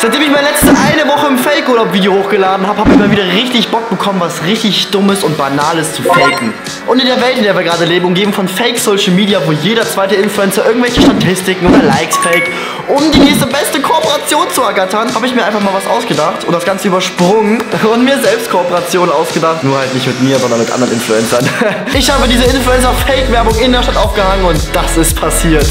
Seitdem ich meine letzte eine Woche im Fake-Urlaub-Video hochgeladen habe, habe ich mal wieder richtig Bock bekommen, was richtig Dummes und Banales zu faken. Und in der Welt, in der wir gerade leben, umgeben von Fake-Social-Media, wo jeder zweite Influencer irgendwelche Statistiken oder Likes fake, um die nächste beste Kooperation zu ergattern, habe ich mir einfach mal was ausgedacht und das Ganze übersprungen und mir selbst Kooperationen ausgedacht. Nur halt nicht mit mir, sondern mit anderen Influencern. Ich habe diese Influencer-Fake-Werbung in der Stadt aufgehangen und das ist passiert.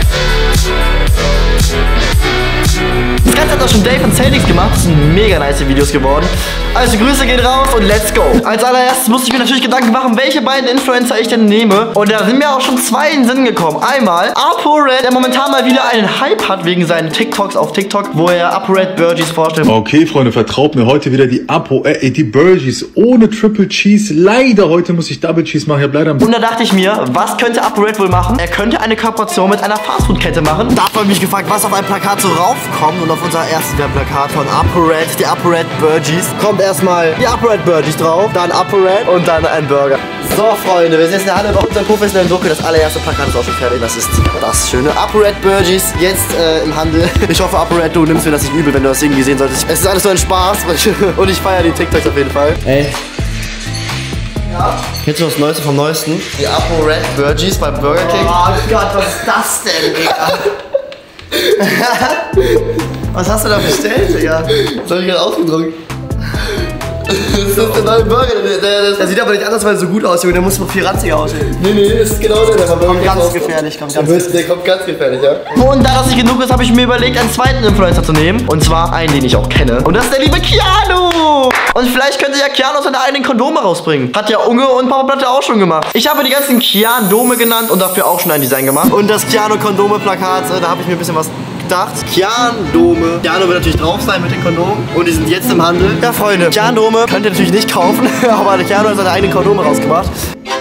Das Ganze hat auch schon Dave und Celtics gemacht. Das sind mega nice Videos geworden. Also Grüße gehen raus und let's go. Als allererstes musste ich mir natürlich Gedanken machen, welche beiden Influencer ich denn nehme. Und da sind mir auch schon zwei in den Sinn gekommen. Einmal ApoRed, der momentan mal wieder einen Hype hat wegen seinen TikToks auf TikTok, wo er ApoRed Burgies vorstellt. Okay, Freunde, vertraut mir heute wieder die die Burgies ohne Triple Cheese. Leider heute muss ich Double Cheese machen. Ich hab leider... Und da dachte ich mir, was könnte ApoRed wohl machen? Er könnte eine Kooperation mit einer Fastfood-Kette machen. Da habe ich mich gefragt, was auf ein Plakat so raufkommt. Und auf unser erstes Plakat von ApoRed, die ApoRed Burgies, kommt erstmal die ApoRed Burgies drauf, dann ApoRed und dann ein Burger. So, Freunde, wir sind jetzt in der Halle bei unserem professionellen Drucker. Das allererste Plakat ist auch schon fertig. Das ist das schöne ApoRed Burgies jetzt im Handel. Ich hoffe, ApoRed, du nimmst mir das nicht übel, wenn du das irgendwie sehen solltest. Es ist alles so ein Spaß und ich feiere die TikToks auf jeden Fall. Ey. Ja? Kennst du das Neueste vom Neuesten? Die ApoRed Burgies bei Burger King. Oh Gott, was ist das denn, Digga? Was hast du da bestellt, Digga? Das hab ich gerade ausgedruckt. Das ist der neue Burger. Der sieht aber nicht anders, weil er so gut aussieht. Der muss noch viel ranziger aussehen. Nee, das ist genau der kommt ganz gefährlich. Der kommt ganz gefährlich, ja. Und da das nicht genug ist, habe ich mir überlegt, einen zweiten Influencer zu nehmen. Und zwar einen, den ich auch kenne. Und das ist der liebe Keanu. Und vielleicht könnte ja Keanu seine eigenen Kondome rausbringen. Hat ja Unge und Papa Platte auch schon gemacht. Ich habe die ganzen Keanu-Dome genannt und dafür auch schon ein Design gemacht. Und das Keanu-Kondome-Plakat, da habe ich mir ein bisschen was gedacht. Keanu-Dome. Keanu wird natürlich drauf sein mit den Kondomen. Und die sind jetzt im Handel. Ja, Freunde, Keanu-Dome könnt ihr natürlich nicht kaufen. Aber der Keanu hat seine eigenen Kondome rausgebracht.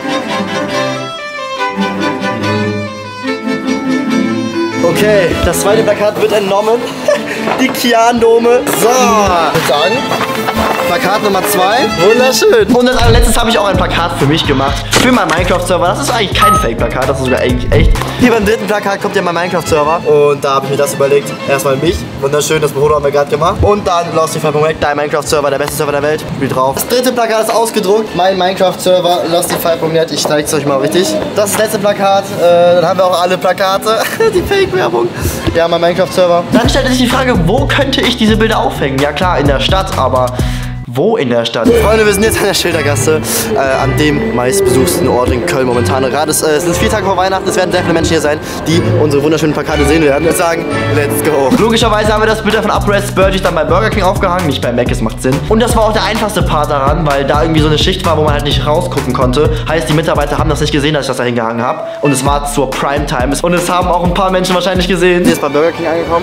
Okay, das zweite Plakat wird entnommen. Die Keanu-Dome. So, ich würde sagen, Plakat Nummer 2. Wunderschön. Und als allerletztes habe ich auch ein Plakat für mich gemacht. Für meinen Minecraft-Server. Das ist eigentlich kein Fake-Plakat, das ist sogar eigentlich echt. Hier beim dritten Plakat kommt ja mein Minecraft-Server. Und da habe ich mir das überlegt. Erstmal mich. Wunderschön, das Bruder haben wir gerade gemacht. Und dann Losty5.net, dein Minecraft-Server, der beste Server der Welt. Spielt drauf. Das dritte Plakat ist ausgedruckt. Mein Minecraft-Server, Losty5.net. Ich zeige es euch mal richtig. Das ist das letzte Plakat. Dann haben wir auch alle Plakate. Die Fake-Werbung. Ja, mein Minecraft-Server. Dann stellt sich die Frage, wo könnte ich diese Bilder aufhängen? Ja klar, in der Stadt, aber... Wo in der Stadt? Freunde, wir sind jetzt an der Schildergasse, an dem meistbesuchten Ort in Köln momentan. Gerade es sind 4 Tage vor Weihnachten, es werden sehr viele Menschen hier sein, die unsere wunderschönen Plakate sehen werden. Wir sagen, let's go. Logischerweise haben wir das Bild von ApoRed Burgies dann bei Burger King aufgehangen, nicht bei Mc's, macht Sinn. Und das war auch der einfachste Part daran, weil da irgendwie so eine Schicht war, wo man halt nicht rausgucken konnte. Heißt, die Mitarbeiter haben das nicht gesehen, dass ich das da hingehangen habe. Und es war zur Primetime. Und es haben auch ein paar Menschen wahrscheinlich gesehen. Hier ist bei Burger King angekommen.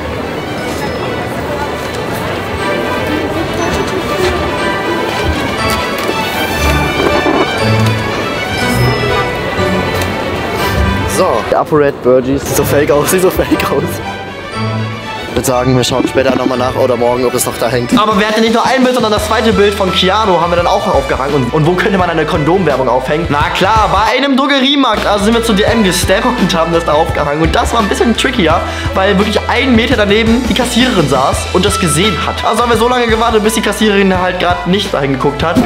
So, der ApoRed Burgies sieht so fake aus, Ich würde sagen, wir schauen später nochmal nach oder morgen, ob es noch da hängt. Aber wir hatten nicht nur ein Bild, sondern das zweite Bild von Keanu haben wir dann auch aufgehangen. Und wo könnte man eine Kondomwerbung aufhängen? Na klar, bei einem Drogeriemarkt. Also sind wir zu DM gesteppt und haben das da aufgehangen. Und das war ein bisschen trickier, weil wirklich 1 Meter daneben die Kassiererin saß und das gesehen hat. Also haben wir so lange gewartet, bis die Kassiererin halt gerade nicht dahin geguckt hat.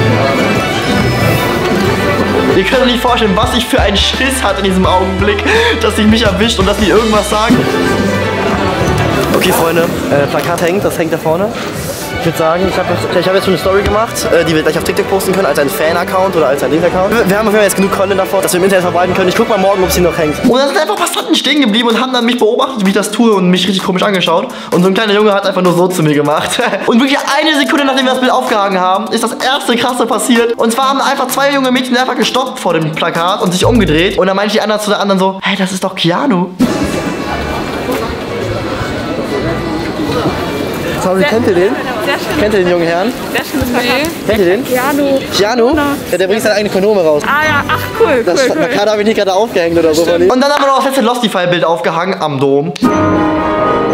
Ihr könnt euch nicht vorstellen, was ich für einen Schiss hatte in diesem Augenblick, dass sie mich erwischt und dass die irgendwas sagen. Okay, Freunde, Plakat hängt, das hängt da vorne. Ich würde sagen, ich hab jetzt schon eine Story gemacht, die wir gleich auf TikTok posten können, als ein Fan-Account oder als ein Link-Account. Wir haben auf jeden Fall jetzt genug Content davor, dass wir im Internet verbreiten können. Ich guck mal morgen, ob sie noch hängt. Und dann sind einfach Passanten stehen geblieben und haben dann mich beobachtet, wie ich das tue und mich richtig komisch angeschaut. Und so ein kleiner Junge hat einfach nur so zu mir gemacht. Und wirklich eine Sekunde, nachdem wir das Bild aufgehangen haben, ist das erste Krasse passiert. Und zwar haben einfach 2 junge Mädchen einfach gestoppt vor dem Plakat und sich umgedreht. Und dann meinte die andere zu der anderen so, hey, das ist doch Keanu. Sorry, kennt ihr den? Kennt ihr den jungen Herrn? Sehr schönes Plakat. Kennt ihr den? Keanu? Ja, der bringt seine eigene Kondome raus. Ah ja, ach cool, das Plakat habe ich nicht gerade aufgehängt oder so. Und dann haben wir noch das letzte Losty-File-Bild aufgehangen am Dom.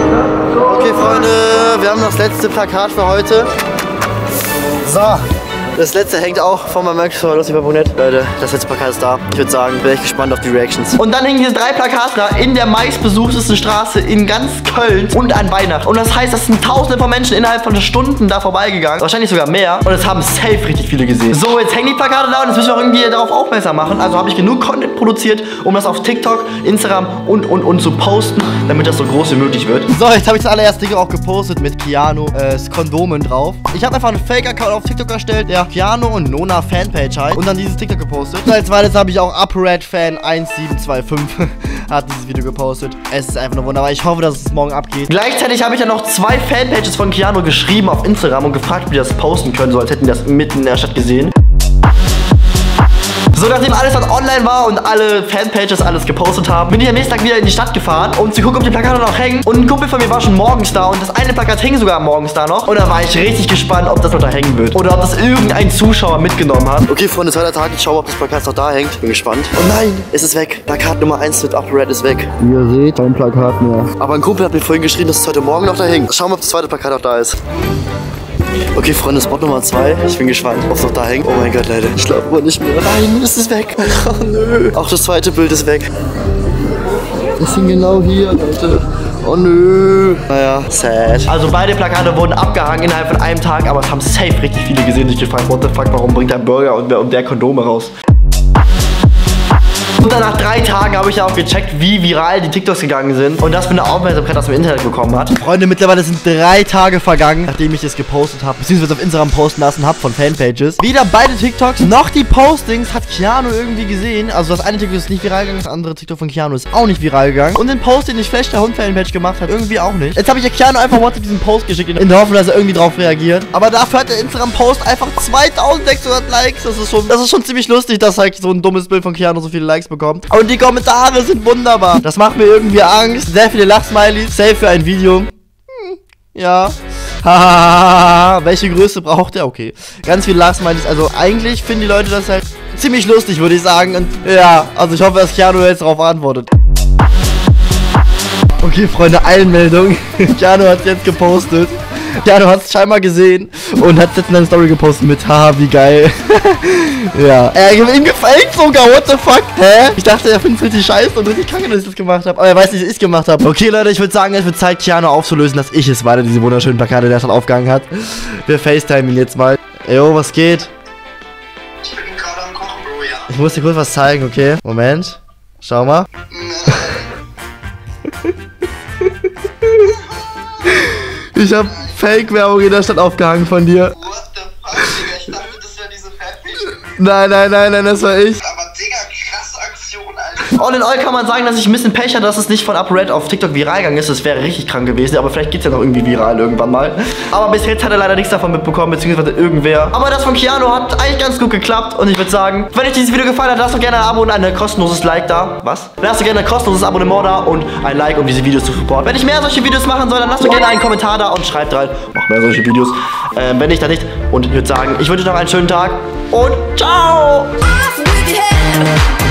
Okay, Freunde, wir haben das letzte Plakat für heute. So, Das letzte hängt auch von meinem Merch-Store.net. Leute, das letzte Plakat ist da. Ich würde sagen, bin echt gespannt auf die Reactions. Und dann hängen diese 3 Plakate da in der meistbesuchtesten Straße in ganz Köln und an Weihnachten. Und das heißt, das sind tausende von Menschen innerhalb von Stunden da vorbeigegangen. Wahrscheinlich sogar mehr. Und es haben safe richtig viele gesehen. So, jetzt hängen die Plakate da und jetzt müssen wir auch irgendwie darauf aufmerksam machen. Also habe ich genug Content produziert, um das auf TikTok, Instagram und zu posten, damit das so groß wie möglich wird. So, jetzt habe ich das allererste Ding auch gepostet mit Keanu, Kondomen drauf. Ich habe einfach einen Fake-Account auf TikTok erstellt, der Keanu und Nona Fanpage heißt. Und dann dieses TikTok gepostet. So, als zweites habe ich auch UpRed-Fan 1725 hat dieses Video gepostet. Es ist einfach nur wunderbar. Ich hoffe, dass es morgen abgeht. Gleichzeitig habe ich dann noch 2 Fanpages von Keanu geschrieben auf Instagram und gefragt, wie die das posten können, so als hätten die das mitten in der Stadt gesehen. So, nachdem alles dann online war und alle Fanpages alles gepostet haben, bin ich am nächsten Tag wieder in die Stadt gefahren, um zu gucken, ob die Plakate noch hängen. Und ein Kumpel von mir war schon morgens da und das eine Plakat hing sogar morgens da noch. Und da war ich richtig gespannt, ob das noch da hängen wird. Oder ob das irgendein Zuschauer mitgenommen hat. Okay, Freunde, zweiter Tag. Ich schaue, ob das Plakat noch da hängt. Bin gespannt. Oh nein, es ist weg. Plakat Nummer 1 mit UpRed ist weg. Wie ihr seht, kein Plakat mehr. Aber ein Kumpel hat mir vorhin geschrieben, dass es heute Morgen noch da hängt. Schauen wir, ob das zweite Plakat noch da ist. Okay, Freunde, Spot Nummer 2. Ich bin gespannt, ob es noch da hängt. Oh mein Gott, Leute. Ich glaube aber nicht mehr. Nein, es ist weg. Oh nö. Auch das zweite Bild ist weg. Das hing genau hier, Leute. Oh nö. Naja, sad. Also beide Plakate wurden abgehangen innerhalb von einem Tag, aber es haben safe richtig viele gesehen. Ich gefragt, what the fuck, warum bringt der Burger und der Kondome raus? Und dann nach 3 Tagen habe ich ja auch gecheckt, wie viral die TikToks gegangen sind. Und das für eine Aufmerksamkeit aus dem Internet bekommen hat. Freunde, mittlerweile sind 3 Tage vergangen, nachdem ich das gepostet habe, beziehungsweise auf Instagram posten lassen habe von Fanpages. Weder beide TikToks noch die Postings hat Keanu irgendwie gesehen. Also das eine TikTok ist nicht viral gegangen, das andere TikTok von Keanu ist auch nicht viral gegangen. Und den Post, den ich Flash der Hund Fanpage gemacht hat, irgendwie auch nicht. Jetzt habe ich ja Keanu einfach WhatsApp diesen Post geschickt, in der Hoffnung, dass er irgendwie drauf reagiert. Aber dafür hat der Instagram-Post einfach 2600 Likes. Das ist schon ziemlich lustig, dass halt so ein dummes Bild von Keanu so viele Likes bekommt. Und die Kommentare sind wunderbar. Das macht mir irgendwie Angst. Sehr viele Lachsmilies. Safe für ein Video. Ja. Hahaha. Welche Größe braucht er? Okay. Ganz viele Lachsmilies. Also eigentlich finden die Leute das halt ziemlich lustig, würde ich sagen. Und ja, also ich hoffe, dass Keanu jetzt darauf antwortet. Okay, Freunde, Eilmeldung. Keanu hat es jetzt gepostet. Keanu hat es scheinbar gesehen und hat jetzt in eine Story gepostet mit haha, wie geil. Ja. Ihm gefällt sogar, what the fuck? Hä? Ich dachte, er findet es richtig scheiße und richtig kacke, dass ich das gemacht habe. Aber er weiß nicht, dass ich es gemacht habe. Okay, Leute, ich würde sagen, es wird Zeit, Keanu aufzulösen, dass ich es weiter diese wunderschönen Plakate, der schon aufgehangen hat. Wir FaceTimen jetzt mal. Yo, was geht? Ich bin gerade am Kochen, Bro, ja. Ich muss dir kurz was zeigen, okay? Moment. Schau mal. Ich hab Fake-Werbung in der Stadt aufgehangen von dir. What the fuck, Digga? Ich dachte, das wäre diese Fanpage. Nein, das war ich. Aber Digga, krasse Aktion, Alter. All in all kann man sagen, dass ich ein bisschen Pech hatte, dass es nicht von UpRed auf TikTok viral gegangen ist. Das wäre richtig krank gewesen, aber vielleicht geht's ja noch irgendwie viral irgendwann mal. Aber bis jetzt hat er leider nichts davon mitbekommen, beziehungsweise irgendwer. Aber das von Keanu hat eigentlich ganz gut geklappt und ich würde sagen, wenn euch dieses Video gefallen hat, lasst doch gerne ein Abo und ein kostenloses Like da. Was? Lasst doch gerne ein kostenloses Abonnement da und ein Like, um diese Videos zu supporten. Wenn ich mehr solche Videos machen soll, dann lasst doch gerne einen Kommentar da und schreibt rein, mach mehr solche Videos. Wenn nicht, dann nicht. Und ich würde sagen, ich wünsche euch noch einen schönen Tag und ciao! Off with your head.